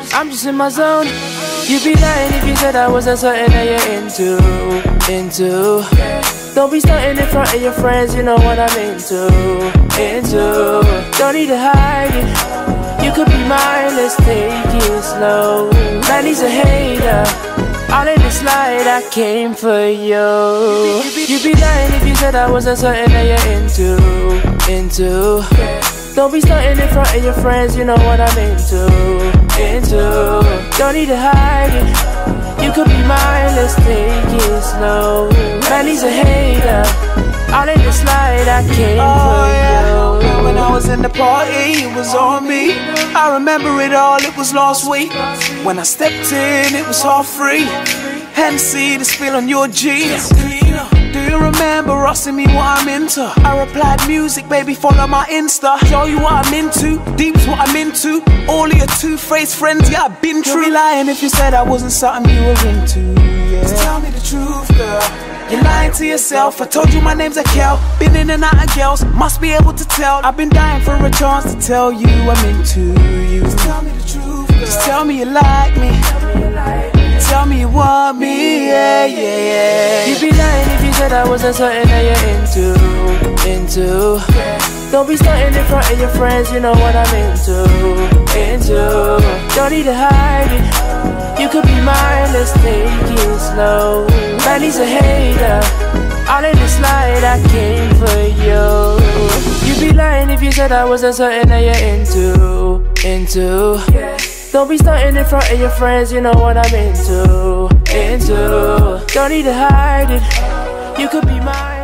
I'm just in my zone. You'd be lying if you said I wasn't something that you're into. Don't be stunting in front of your friends, you know what I'm into. Don't need to hide it. You could be mine, let's take it slow. Man, he's a hater. All in this light, I came for you. You'd be lying if you said I wasn't something that you're into. Don't be stunting in front of your friends, you know what I'm into. Don't need to hide it. You could be mine, let's take it slow. Man, he's a hater. All in this light, I came for you. When I was in the party, it was on me. I remember it all, it was last week. When I stepped in, it was half free. Hennessy, the spill on your jeans. Do you remember asking me what I'm into? I replied, music, baby, follow my Insta. Show you what I'm into, deep's what I'm into. All of your two-faced friends, yeah, I've been true. You'd be lying if you said I wasn't something you were into, yeah. Just tell me the truth, girl. You're lying to yourself. I told you my name's Akel. Been in and out of girls, must be able to tell. I've been dying for a chance to tell you I'm into you. Just tell me the truth, girl. Just tell me you like me. Tell me you want me, yeah. You'd be lying if you said I wasn't something that you're into. Don't be stunting in front of your friends, you know what I'm into. Don't need to hide it. You could be mine, let's take it slow. Man, he's a hater. All in this light, I came for you. You'd be lying if you said I wasn't something that you're into. Don't be stunting in front of your friends, you know what I'm into. Don't need to hide it. You could be mine.